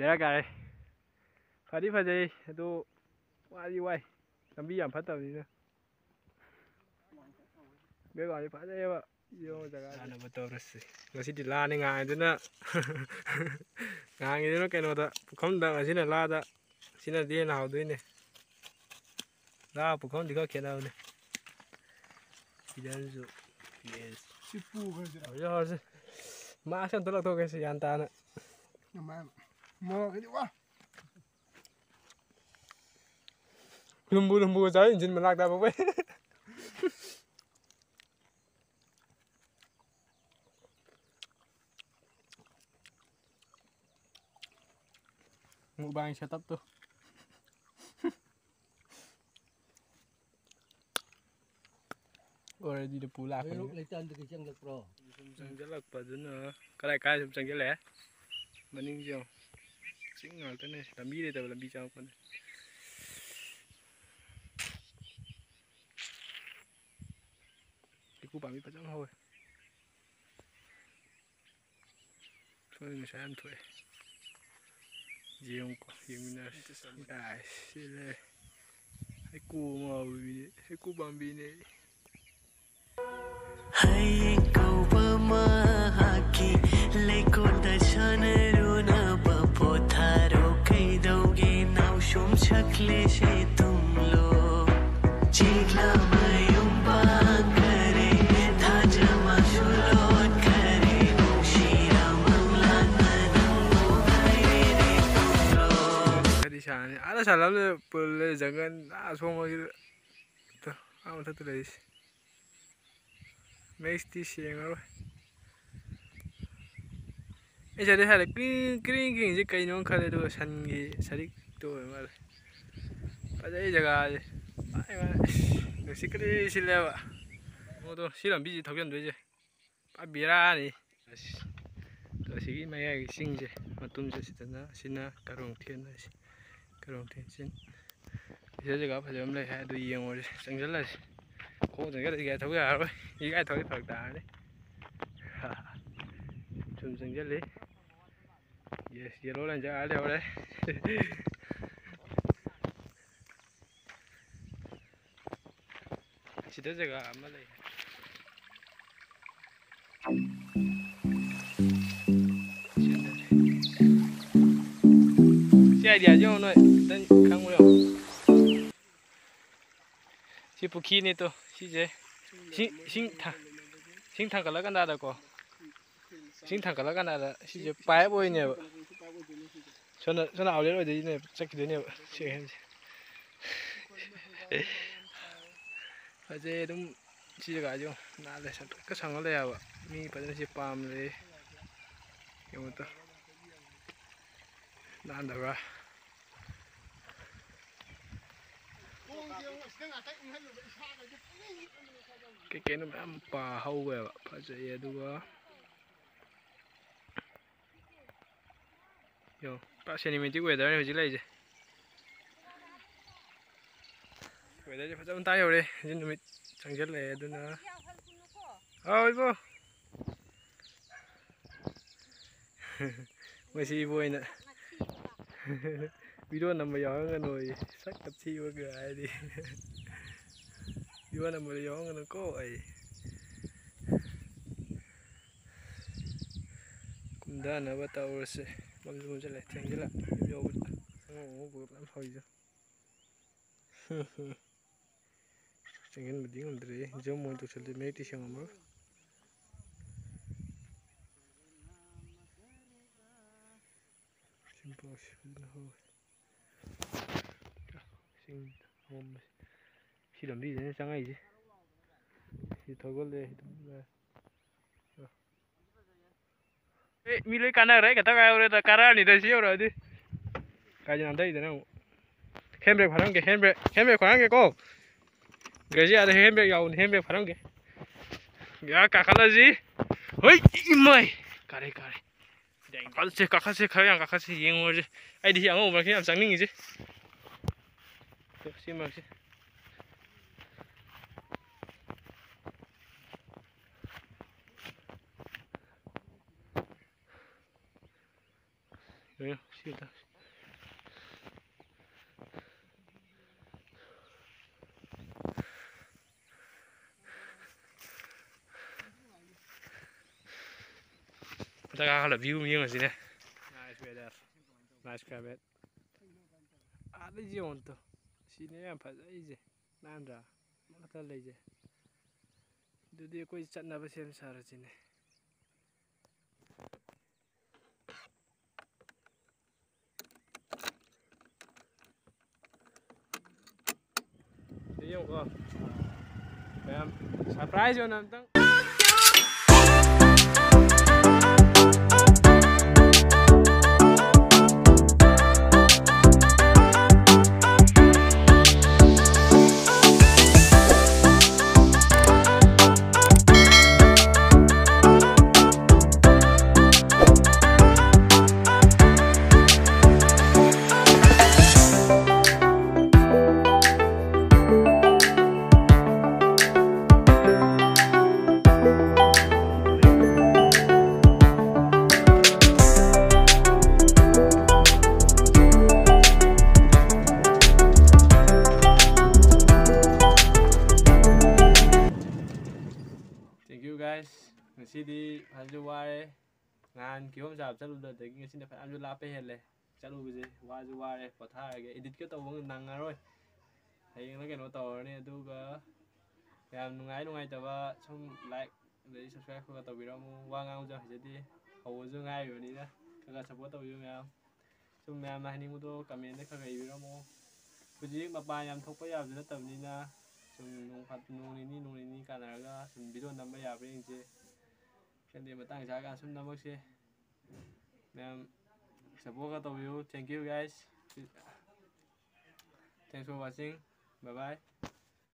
ꯕꯦꯔꯥ ꯀꯥꯔꯦ ꯐꯗꯤ ꯐꯖꯩ ꯑꯗꯣ ꯋꯥꯗꯤ ꯋꯥꯏ ꯂꯝꯕꯤ ꯌꯥꯝ ꯐꯠꯇꯕꯅꯤꯅ ꯕꯦꯛꯒ꯭ꯔꯥꯎꯟꯗꯤ ꯐꯖꯩꯑꯕ ꯌꯦꯡꯉꯣ ꯖꯒꯥ ꯁꯥꯟꯅꯕ ꯇꯧꯔꯁꯤ ꯉꯁꯤꯗꯤ ꯂꯥꯅꯤ ꯉꯥꯡꯉꯤꯗꯨꯅ ꯉꯥꯡꯉꯤꯗꯨꯅ ꯀꯩꯅꯣꯗ ꯄꯨꯈꯝꯗ ꯉꯁꯤꯅ ꯂꯥꯗ ꯁꯤꯅꯗꯤ ꯍꯦꯟꯅ ꯍꯥꯎꯗꯣꯏꯅꯦ ꯂꯥ ꯄꯨꯈꯝꯗꯤ ꯈꯔ ꯈꯦꯠꯅꯕꯅꯦ ꯁꯤꯗꯁꯨ ꯍꯧꯔꯁꯤ ꯃꯥꯛꯁ ꯑꯝꯇ ꯂꯧꯊꯣꯛꯀꯦꯁꯤ ꯒ꯭ꯌꯥꯟ ꯇꯥꯅ ꯂꯨꯝꯕꯨ ꯂꯨꯝꯕꯨꯒ ꯆꯥꯔ ꯏꯟꯖꯤꯟ ꯃꯅꯥꯛꯇ ꯐꯥꯎꯕꯩ ꯃꯨꯛꯕꯥꯡ ꯁꯦꯠꯑꯞꯇꯣ ꯑꯣꯜꯔꯦꯗꯤꯗ ꯄꯨ ꯂꯥꯛꯄꯅꯤ ꯂꯩꯇꯥꯟꯗꯒꯤ ꯆꯪꯂꯛꯄ꯭ꯔꯣ ꯁꯨꯝ ꯆꯪꯁꯤꯜꯂꯛꯄꯗꯨꯅ ꯀꯥꯏ ꯁꯨꯝ ꯆꯪꯁꯤꯜꯂꯛꯑꯦ ꯃꯅꯤꯡꯁꯦ ꯌꯦꯡꯉꯣ ꯆꯤꯡ ꯉꯥꯛꯇꯅꯦ ꯂꯝꯕꯤ ꯂꯩꯇꯕ ꯂꯝꯕꯤ ꯆꯪꯉꯛꯄꯅꯦ ꯍꯩꯀꯨ ꯄꯥꯝꯕꯤ ꯐꯖꯅ ꯍꯧꯋꯦ ꯁꯣꯏ ꯉꯁꯥꯏ ꯌꯥꯝ ꯊꯣꯛꯑꯦ ꯌꯦꯡꯉꯨꯀꯣ ꯌꯦꯡꯃꯤꯟꯅꯔꯁꯤ ꯁꯤ ꯂꯩ ꯍꯩꯀꯨ ꯑꯃ ꯍꯧꯋꯤ ꯍꯩꯀꯨ ꯄꯥꯝꯕꯤꯅꯦ ꯍꯩ ꯀꯧꯕ ꯃꯍꯥꯛꯀꯤ ꯂꯩꯀꯣꯜꯗ ꯁꯥꯟꯅꯔꯨꯅꯕ ꯄꯣꯊꯥꯔꯣ ꯀꯩꯗꯧꯒꯦ ꯅꯥꯎꯁꯨꯝ ꯁꯛꯂꯦꯁꯦ ꯇꯨꯝꯂꯣ ꯆꯤꯛꯂꯕ ꯌꯨꯝꯕꯥꯡꯈꯔꯦ ꯊꯥꯖꯕꯁꯨ ꯂꯣꯠꯈꯔꯦ ꯅꯨꯡꯁꯤꯔꯃꯪꯂꯥꯛꯅ ꯅꯪꯕꯨ ꯉꯥꯏꯔꯦꯅꯦ ꯇꯨꯝꯂꯣ ꯈꯔꯗꯤ ꯁꯥꯡꯉꯅꯤ ꯑꯥꯗ ꯁꯥꯟꯅꯕꯗ ꯄꯨꯜꯂꯦ ꯖꯪꯒꯜ ꯑꯁꯣꯡꯕꯒꯤꯗ ꯃꯊꯛꯇ ꯂꯩꯔꯤꯁꯦ ꯃꯦꯛꯁꯇꯤ ꯁꯦꯡꯉꯔꯣꯏ ꯑꯩ ꯁꯤꯗꯩ ꯍꯥꯏꯔꯦ ꯀ꯭ꯔꯤꯡ ꯀ꯭ꯔꯤꯡꯁꯦ ꯀꯩꯅꯣ ꯈꯜꯂꯦ ꯑꯗꯨꯒ ꯁꯟꯒꯤ ꯁꯔꯤꯛꯇꯣ ꯑꯣꯏ ꯃꯥꯜꯂꯦ ꯐꯖꯩ ꯖꯒꯥꯁꯦ ꯅꯨꯡꯁꯤꯠꯀꯗꯤ ꯁꯤꯜꯂꯦꯕ ꯑꯗꯣ ꯁꯤ ꯂꯝꯕꯤꯁꯤ ꯊꯧꯖꯤꯟꯗꯣꯏꯁꯦ ꯄꯨꯔꯥ ꯕꯦꯔꯥꯅꯤ ꯑꯁꯤꯒꯤ ꯃꯌꯥꯏꯒꯤ ꯆꯤꯡꯁꯦ ꯃꯇꯨꯝꯁꯦ ꯁꯤꯅ ꯀꯔꯣꯡꯊꯦꯟ ꯍꯥꯏꯁꯦ ꯀꯔꯣꯡꯊꯦꯟ ꯆꯤꯡ ꯁꯤꯗ ꯖꯒꯥ ꯐꯖꯕ ꯑꯃ ꯂꯩ ꯍꯥꯏ ꯑꯗꯨ ꯌꯦꯡꯉꯨꯔꯁꯤ ꯆꯪꯁꯤꯜꯂꯁꯤ ꯈꯣꯡ ꯆꯪꯁꯤꯜꯂꯁꯤ ꯒꯥꯔꯤ ꯊꯧꯕ ꯌꯥꯔꯔꯣꯏ ꯒꯥꯔꯤ ꯊꯧꯗꯤ ꯐꯔꯛ ꯇꯥꯔꯅꯤ ꯁꯨꯝ ꯆꯪꯁꯤꯜꯂꯤ ꯌꯦꯁ ꯌꯦꯜꯂꯣ ꯂꯥꯏꯟ ꯖꯒꯥ ꯂꯩꯍꯧꯔꯦ ꯁꯤꯗ ꯖꯒꯥ ꯑꯃ ꯂꯩ ꯁꯤ ꯑꯥꯏꯗꯤꯌꯥꯁꯤ ꯌꯦꯡꯉꯣ ꯅꯣꯏ ꯈꯤꯇꯪ ꯈꯪꯕ꯭ꯔꯣ ꯌꯦꯡꯉꯣ ꯁꯤ ꯄꯨꯈ꯭ꯔꯤꯅꯤꯇꯣ ꯁꯤꯁꯦ ꯏꯁꯤꯡ ꯊꯥꯡꯒꯠꯂꯀꯥꯟꯗꯀꯣ ꯏꯁꯤꯡ ꯊꯥꯡꯒꯠꯂꯀꯥꯟꯗ ꯁꯤꯁꯦ ꯄꯥꯏꯞ ꯑꯣꯏꯅꯦꯕ ꯁꯣꯝꯅ ꯑꯥꯎꯠꯂꯦꯠ ꯑꯣꯏꯗꯣꯏꯅꯦꯕ ꯆꯠꯈꯤꯗꯣꯏꯅꯦꯕ ꯁꯦꯛꯍꯦꯟꯁꯦ ꯐꯖꯩ ꯑꯗꯨꯝ ꯁꯤ ꯖꯒꯥꯁꯦ ꯌꯦꯡꯉꯣ ꯅꯥꯜꯂꯦ ꯁꯪꯇ꯭ꯔꯤꯛꯀ ꯁꯪꯉ ꯂꯩ ꯍꯥꯏꯕ ꯃꯤ ꯐꯖꯅ ꯁꯤ ꯄꯥꯝ ꯂꯩ ꯌꯦꯡꯉꯣꯇꯣ ꯅꯥꯟꯗꯕ꯭ꯔꯥ ꯀꯩꯀꯩꯅꯣ ꯃꯌꯥꯝ ꯍꯧꯋꯦꯕ ꯐꯖꯩ ꯑꯗꯨꯒ ꯌꯦꯡꯉꯣ ꯄꯨꯔꯥ ꯁꯤꯅꯦꯃꯦꯇꯤꯛ ꯋꯦꯗꯔꯅꯤ ꯍꯧꯖꯤꯛ ꯂꯩꯔꯤꯁꯦ ꯋꯦꯗꯔꯁꯦ ꯐꯖꯕ ꯃꯇꯥꯡ ꯌꯧꯔꯦ ꯍꯧꯖꯤꯛ ꯅꯨꯃꯤꯠ ꯆꯪꯁꯤꯜꯂꯛꯑꯦ ꯑꯗꯨꯅ ꯑꯥꯎ ꯏꯕꯣ ꯃꯁꯤ ꯏꯕꯣ ꯑꯣꯏꯅ ꯚꯤꯗꯤꯑꯣ ꯅꯝꯕ ꯌꯥꯎꯍꯟꯒꯅꯨꯌꯦ ꯁꯛꯀ ꯊꯤꯕꯒ ꯍꯥꯏꯗꯤ ꯚꯤꯗꯤꯑꯣ ꯅꯝꯕꯗ ꯌꯥꯎꯍꯟꯒꯅꯨꯀꯣ ꯑꯩ ꯀꯨꯝꯊꯅꯕ ꯇꯧꯔꯁꯦ ꯃꯝꯁꯨ ꯃꯝꯁꯤꯜꯂꯦ ꯊꯦꯡꯖꯤꯜꯂꯛ ꯌꯨꯝ ꯌꯧꯕꯗ ꯑꯉꯧꯕꯒ ꯃꯌꯥꯝ ꯍꯧꯔꯤꯁꯦ ꯆꯪꯁꯤꯟꯕꯗꯤ ꯉꯝꯗ꯭ꯔꯦ ꯖꯨꯝ ꯑꯣꯏꯅ ꯇꯧꯁꯤꯜꯂꯤ ꯃꯌꯦꯛꯇꯤ ꯁꯦꯡꯉꯝꯃꯔꯣꯏ ꯆꯤꯡꯄꯥꯛꯁꯤ ꯐꯖꯅ ꯍꯧꯋꯦ ꯆꯤꯡ ꯑꯃꯝꯕꯁꯦ ꯁꯤ ꯂꯝꯕꯤꯁꯤꯗꯅꯦ ꯆꯪꯉꯛꯏꯁꯦ ꯁꯤ ꯊꯧꯒꯠꯂꯦ ꯃꯤ ꯂꯣꯏ ꯀꯥꯟꯅꯈ꯭ꯔꯦ ꯑꯩ ꯈꯛꯇ ꯉꯥꯏꯍꯧꯔꯦꯗ ꯀꯥꯔꯛꯑꯅꯤꯗ ꯁꯤ ꯌꯧꯔꯛꯑꯗꯤ ꯀꯥꯏꯗ ꯅꯥꯟꯊꯩꯗꯅ ꯑꯃꯨꯛ ꯍꯦꯟꯕ꯭ꯔꯦꯛ ꯐꯥꯔꯝꯒꯦ ꯍꯦꯟꯕ꯭ꯔꯦꯛ ꯐꯥꯔꯝꯒꯦꯀꯣ ꯒꯥꯔꯤꯁꯤꯌꯥꯗ ꯍꯦꯟꯕ꯭ꯔꯦꯛ ꯌꯥꯎꯕꯅꯤ ꯍꯦꯟꯕ꯭ꯔꯦꯛ ꯐꯥꯔꯝꯒꯦ ꯌꯥ ꯀꯥꯈꯠꯂꯁꯤ ꯍꯣꯏ ꯏꯃꯥꯏ ꯀꯥꯔꯦ ꯀꯥꯈꯠꯁꯦ ꯈꯔ ꯌꯥꯝ ꯀꯥꯈꯠꯁꯦ ꯌꯦꯡꯉꯨꯔꯁꯦ ꯑꯩꯗꯤ ꯁꯤ ꯑꯉꯧꯕ ꯃꯔꯛꯁꯤ ꯌꯥꯝ ꯆꯪꯅꯤꯡꯉꯤꯁꯦ ꯁꯤ ꯃꯔꯛꯁꯦ 그래요. 쉬다. Kita kalau view miếng ở sini. Nice weather. Nice climate. Ada gì ổn thôi. Sini em phải dậy gì. Nam ra. Mà ta lấy gì. Đôi કોઈ ચટના પછી એમ સારું છે ને Thấy không con? Em surprise cho nam tăng. Thank you guys. Ngasi Hanju ware ngan kiom jab chalu da de ngasi da Hanju la pe hele chalu bije waju ware potha ge edit ke to bang nang aroi hayeng la ke no to ne du ga yam nungai ta ba sum like le subscribe ko to biramu wa ngang ja jadi hawo ju ngai yo ni da ka support to yu mem sum mem na ni mu to comment de ka ga biramu buji ma ba yam thok pa ya ju ta ni na sum nung phat nung ni ka na ga sum video nam ba ya ring je kan dia matang jaga sum namak se mem support ka to you. Thank you guys. Thanks for watching. Bye bye.